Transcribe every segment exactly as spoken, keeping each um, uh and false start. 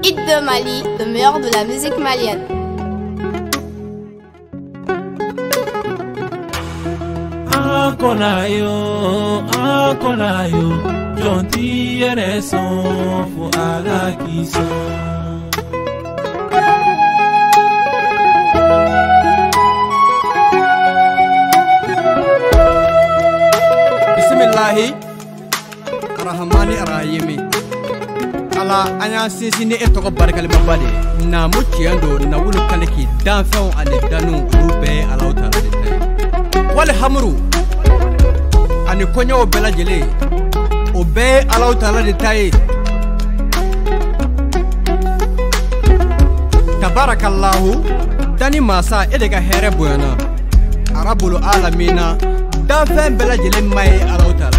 Hit de Mali, le meilleur de la musique malienne. Akonayo, akonayo, jonti yere son fu ala kiso. Bismillahi Rahmani Rahimi. Ala anya sinsini e toko barkali babade na muciando na wulu kaleki dan fɛnw ani danu olu bɛɛ Alahu Taala de ta ye. Wali hamuru ani kɔɲɔw bɛɛ lajɛlen o bɛɛ Alahu Taala de ta ye. Tabarakallahu dani masa e de ka hɛrɛ bonyana arabulu alamina dan fɛn bɛɛ lajɛlen ma ye Alahu Taala.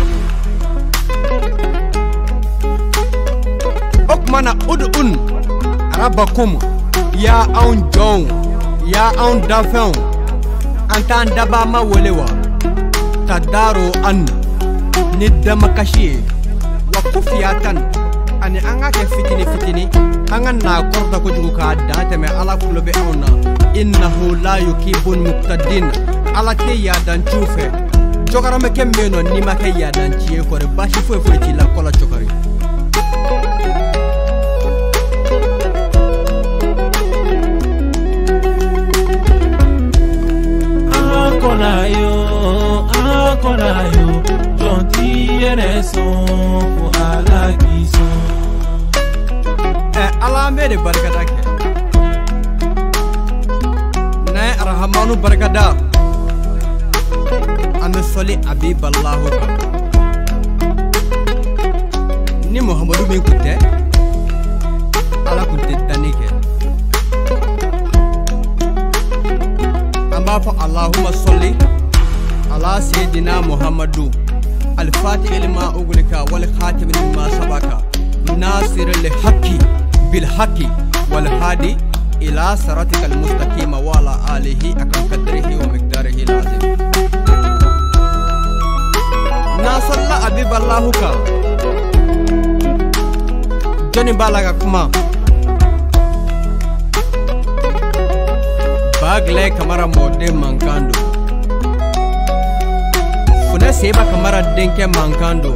Okmana ud'un rabbakum ya aun jon ya aun dafan antan daba ma wolewa tadaro an ni dama kashi wa kufiyatan ani anga ke fitini fitini anga na korda ko jugu ka da teme ala kulobe auna innahu la yukibul muqtadin ala ke ya dan chufe jogara me ke meno ni ma ke ya dan chie ko re bashi fo fo ti la kola chokari. Akonayo, akonayo, jonti yere son fu ala kiso. Eh, ala mere barkada ke. Na Rahmanu barkada. Ame soli Abiballahu ka. Ni Muhammadu min kutte. Ala kutte danike. Amba fa Allahumma salli ala sayyidina Muhammadu al-fatih lima ugulika wal khatim lima sabaka nasir al-haqqi bil haqqi wal hadi ila siratikal mustaqim wa ala alihi akam qadrihi wa miqdarihi lazim. Na salla Abiballahu ka joni balaga kuma bagle kamara mode mankando funa seba kamara denke mankando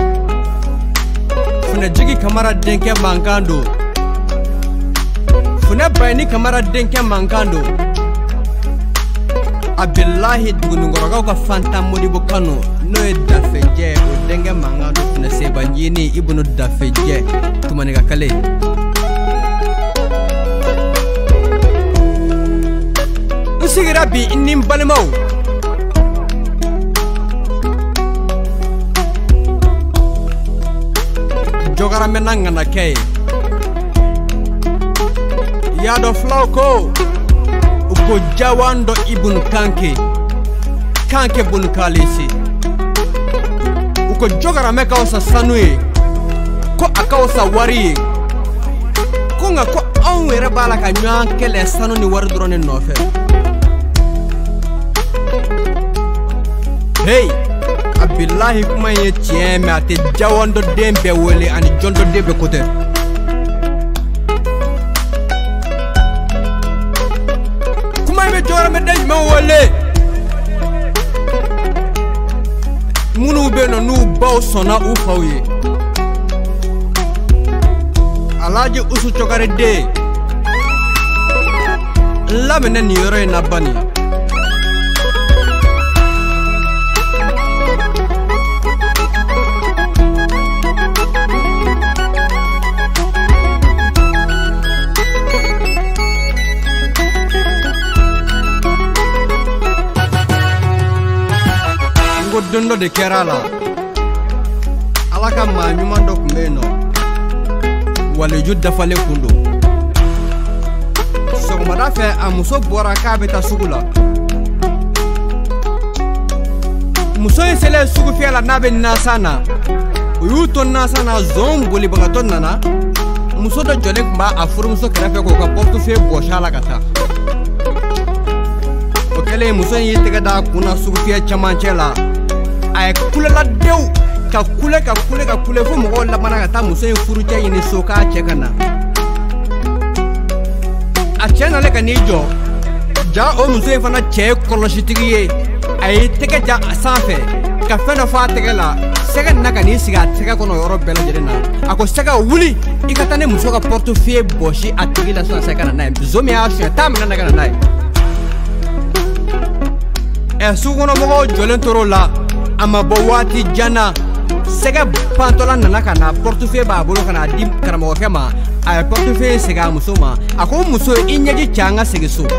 funa jigi kamara denke mankando funa bayni kamara denke mankando Abdullahi dugunungoroga ka fanta modi bokano no e dafeje o denke mankando funa seba yini ibnu dafeje tumaniga kale. Sigira bi nim balmo jogara menanga na kay ya do flauko uko jawando ibn kanke kanke bun kalisi uko jogara meka osa sanui ko akawsa wari ko nga ko onwere bala ka nyan kele sanu ni war drone no fe. Hey, Abdullahi kuma ye tiɲɛ mais a tɛ jawando den bɛɛ wele ani jɔndo den bɛɛ ko tɛ. Kuma in bɛ jɔyɔrɔ mɛ den jumɛn wele? Minnu bɛ yen nɔ n'u baw sɔnna u faw ye. Alhaji Usu Cɔkari den n lamɛnna nin yɔrɔ in na bani. Dondo de kerala ala ka ma nyuma ndo kumeno wale judda fale kundo so mada fe amuso bora ka beta sugula muso yesele sugu fiala nabe nasana uyuto nasana zombuli bagaton nana muso do jole kumba afuru muso krefe ko ka portu fe boshala kata okele muso yitega da kuna sugu fiya chamanchela ay kule la dew ka kule ka kule ka kule fo mo la mana ta muso en furu cey ni soka ce kana a cɛ nale ka n'i jɔ ja o muso in fana cɛ kɔlɔsitigi ye a ye tɛgɛ ja a sanfɛ ka fɛn dɔ fɔ a tɛgɛ la sɛgɛ nana ka n'i sigi a tɛgɛ kɔnɔ yɔrɔ bɛɛ lajɛlen na a ko sɛgɛ wuli i ka taa ni muso ka portefeuille bɔsi a tigi la sisan sɛgɛ ka na n'a ye muso min y'a suɲɛ taa minɛ na ka na n'a ye ɛ sugukɔnɔmɔgɔw jɔlen tor'o la a ma bɔ waati jan na sɛgɛ pantɔla nana ka na portefeuille b'a bolo ka n'a di karamɔgɔkɛ ma a ye portefeuille segin a muso ma a ko muso i ɲɛji cɛ an ka segin so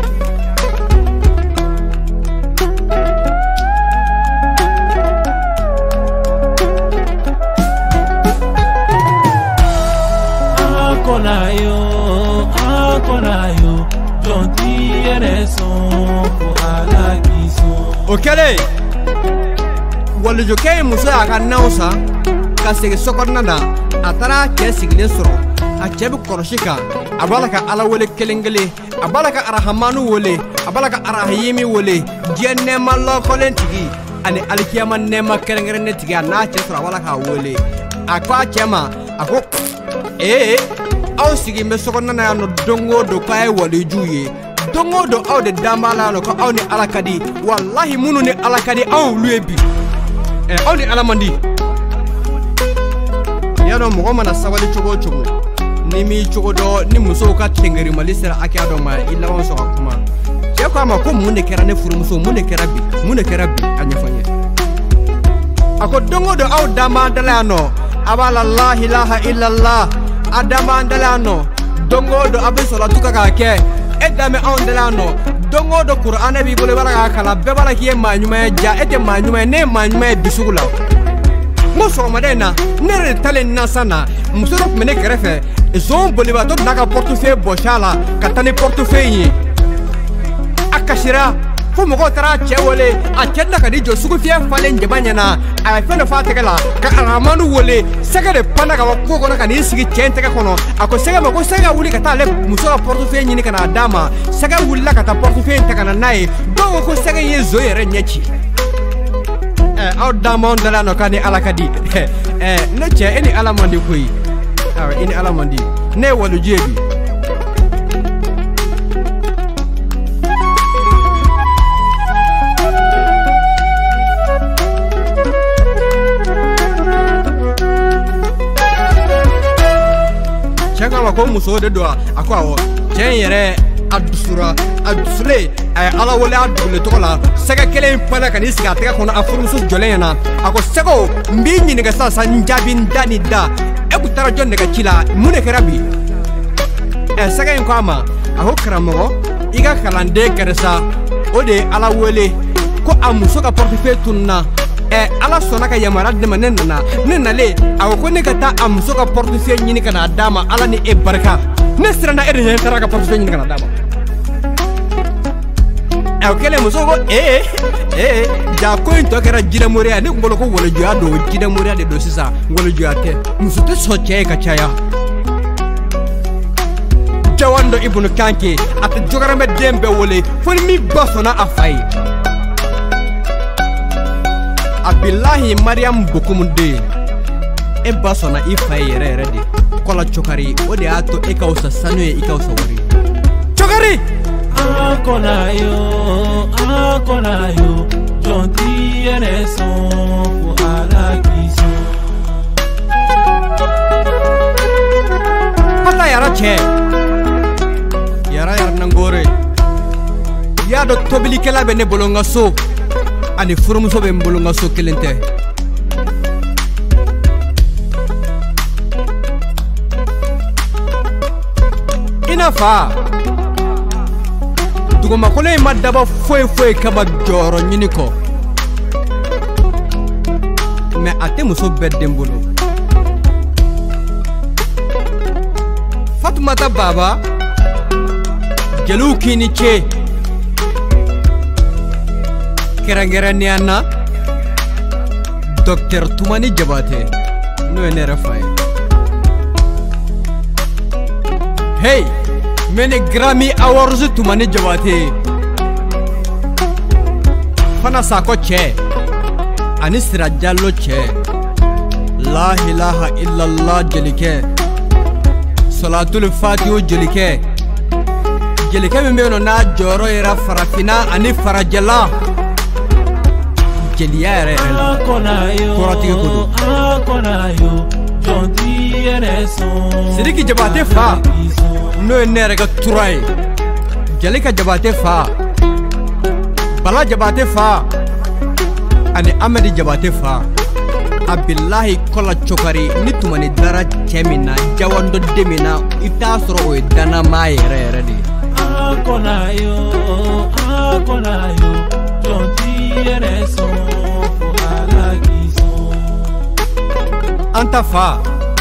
Akolayo, akolayo, jonti yɛrɛ sɔn fo Ala k'i sɔn. O kɛlen walijokɛ ye muso y'a ka naw san ka segin so kɔnɔna na a taara a cɛ sigilen sɔrɔ a cɛ bɛ kɔlɔsi kan a b'a la ka Ala wele kelen kelen a b'a la ka Arahamanu wele a b'a la ka Arahimi wele diɲɛ nɛɛma lɔkɔlen tigi ani alikiyama nɛɛma kɛrɛnkɛrɛnnen tigi a n'a cɛ sɔrɔ a b'a la k'a wele a ko a cɛ ma a ko ee aw sigi bɛ so kɔnɔna na yan nɔ don o don k'a ye waliju ye don o don aw de dan b'a la yan nɔ ko aw ni Ala ka di walahi minnu ni Ala ka di aw olu ye bi ɛ aw ni Ala man di i y'a dɔn mɔgɔ mana sabali cogo o cogo ni m'i cogo dɔn ni musow ka tɛngerimali sera hakɛya dɔ ma i laban sɔn ka kuma cɛ ko a ma ko mun de kɛra ne furumuso mun de kɛra bi mun de kɛra bi a ɲɛfɔ n ye a ko don o don aw dan b'an da la yan nɔ a b'a la la ilaha illallah a dan b'an da la yan nɔ don o don a bɛ salatu kɛ k'a kɛ e dan bɛ anw da la yan nɔ don o don kuranɛ b'i bolo i b'a la k'a kalan bɛɛ b'a la k'i ye maa ɲuman ye ja e tɛ maa ɲuman ye ne ye maa ɲuman ye bi sugu la n ko sɔgɔmada in na ne yɛrɛ de talen nasan na muso dɔ tun bɛ ne kɛrɛfɛ zon bolibaatɔ donna ka portefeuille bɔsi a la ka taa ni portefeuille ye a kasira fo mɔgɔw taara a cɛ wele a cɛ tila ka di jɔ sugu fiyɛ falen jaba ɲɛna a ye fɛn dɔ fɔ a tɛgɛ la ka Arahamanu wele sɛgɛ de panna ka bɔ kungo kɔnɔ ka n'i sigi cɛ in tɛgɛ kɔnɔ a ko sɛgɛ ma ko sɛgɛ ka wuli ka taa ale muso ka portefeuille ɲini ka n'a d'a ma sɛgɛ wulila ka taa portefeuille ta ka na n'a ye dɔw ko ko sɛgɛ in ye zon yɛrɛ ɲɛ ci ɛ aw dan b'anw da la yan nɔ k'a ni Ala ka di ɛ ne cɛ e ni Ala man di koyi awɔ i ni Ala man di ne ye waliju ye bi cɛ k'a ma ko muso de don a ko awɔ cɛ in yɛrɛ a dusura a dusulen a ye Ala wele a dugule tɔgɔ la sɛgɛ kelen in panna ka n'i sigi a tɛgɛ kɔnɔ a furumuso jɔlen ɲɛna a ko sɛgɛw n b'i ɲininka sisan n jaabi n da ni da e kun taara jɔn nɛgɛ ci la mun de kɛra bi ɛ sɛgɛ in ko a ma a ko karamɔgɔ i ka kalanden kɛra sa o de ye Ala wele ko a muso ka portefeuille tununna ɛ Ala sɔnna ka yamaruya di ne ma ne nana ne nalen a ko ko ne ka taa a muso ka portefeuille ɲini ka n'a d'a ma Ala ni e barika ne siranna e de ɲɛ taara ka portefeuille ɲini ka na d'a ma ɛ o kɛlen muso ko ee ee ja ko in tɔ kɛra jinɛ moriya ne kun bolo ko walijuya don jinɛ moriya de don sisan walijuya tɛ muso tɛ sɔn cɛ ye ka caya jawan dɔ Ibunu Kanke a tɛ jogaramɛ den bɛɛ wele fo ni min ba sɔnna a fa ye a bilahi Mariam Bokumu den e ba sɔnna i fa ye yɛrɛ yɛrɛ de kɔla cɔkari o de y'a to e ka wusa sanu ye i ka wusa wari cɔkari Akolayo, akolayo, jonti yɛrɛ sɔn fo Ala k'i sɔn. Hata yara cɛ yara yara nangore i y'a dɔn tobilikɛla bɛ ne bolo n ka so ani furumuso bɛ n bolo n ka so kelen tɛ i na fa dugumakolo in ma dabɔ foyi foyi kama jɔyɔrɔ ɲini kɔ mɛ a tɛ muso bɛɛ den bolo Fatumata baba jeliw k'i ni ce kɛrɛnkɛrɛnnenya na Docteur Tumani Jabate n'o ye ne yɛrɛ fa ye hey mene Grammy Awards Tumani Jabate Fana Sako cɛ ani Sira Jallo cɛ la ilaha illallah jelikɛ Salatul Fatihu jelikɛ jelikɛ min bɛ yen nɔ n'a jɔyɔrɔ yɛrɛ farafinna ani farajɛla jeliya yɛrɛ yɛrɛ la kɔrɔtigi ko don. Sidiki Jabate fa n'o ye ne yɛrɛ ka tura ye, Jalika Jabate fa, Bala Jabate fa ani Amadi Jabate fa. Abilahi kola cokari ni tumani dara cɛ min na jawando den min na i t'a sɔrɔ o ye danama yɛrɛ yɛrɛ de ye. An ta fa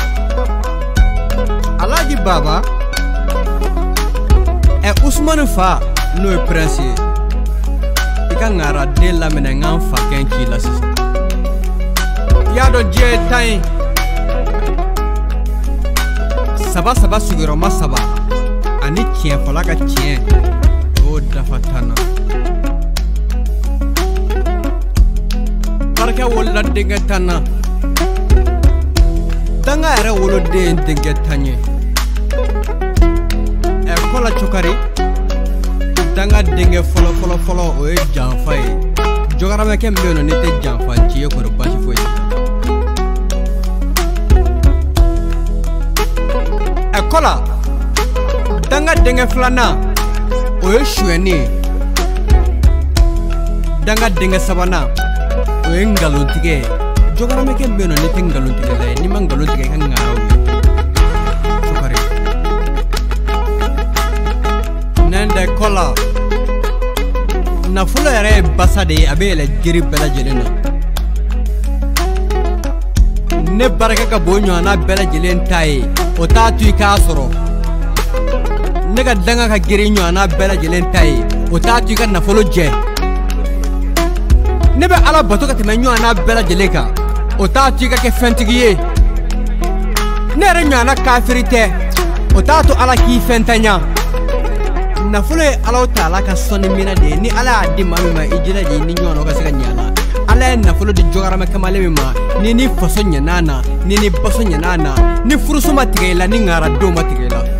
Alaji Baba ɛ Usmani fa n'o ye prince ye. I ka ŋara den lamɛnɛ n k'an fa kɛn k'i la sisan. I y'a dɔn diɲɛ ye tan ye saba saba sigiyɔrɔma saba ani tiɲɛ fɔla ka tiɲɛ o dafa tan na. Barikɛ wolola denkɛ tan na, danga yɛrɛ woloden denkɛ tan ye. ɛ kɔla cokari danga denkɛ fɔlɔ fɔlɔ fɔlɔ o ye janfa ye. Jɔgaramɛkɛ min bɛ yen nɔ ne tɛ janfa ci ye kɔrɔ basi foyi. ɛ kɔla danga denkɛ filanan o ye suyɛni ye. danga denkɛ sabanan o ye ngalontigɛ ye. Jɔgaramɛkɛ min bɛ yen nɔ ne tɛ ngalontigɛla ye. N'i ma ngalon tigɛ i ka ŋaraw ye. Cokari nɛndɛ kɔla nafolo yɛrɛ ye basa de ye, a bɛ yɛlɛ jiri bɛɛ lajɛlen na. Ne barika ka bon ɲɔgɔnna bɛɛ lajɛlen ta ye o t'a to i k'a sɔrɔ. Ne ka danga ka girin ɲɔgɔnna bɛɛ lajɛlen ta ye o t'a to i ka nafolo jɛ. Ne bɛ Ala bato ka tɛmɛ ɲɔgɔnna bɛɛ lajɛlen kan o t'a to i ka kɛ fɛntigi ye. Ne yɛrɛ ɲɔgɔnna kafiri tɛ o t'a to Ala k'i fɛn taɲa. Nafolo ye Ala Taala ka sɔnni mina de ye. Ni Ala y'a di maa min ma i jilaja i ni ɲɔgɔnnaw ka se ka ɲɛ a la. Ala ye nafolo di jɔgaramɛkɛmalen min ma ni ni faso ɲɛn'a na ni ni baso ɲɛn'a na ni furuso ma tigɛ i la ni ŋaradenw ma tigɛ i la.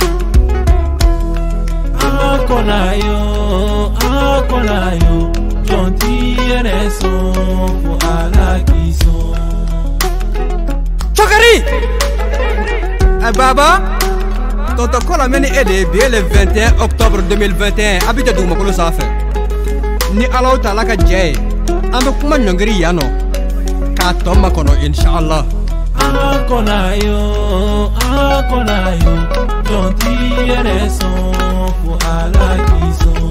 Cokari ɛ Baba tonton Kola mɛ ni e de ye bi ye le vingt et un octobre deux mille vingt et un a bɛ jɛ dugumakolo sanfɛ. Ni Ala Taala ka jɛ ye an bɛ kuma ɲɔngiri yan nɔ k'a tɔ makɔnɔ inshallah. Jɔn ti yɛrɛ sɔn fo Ala k'i sɔn.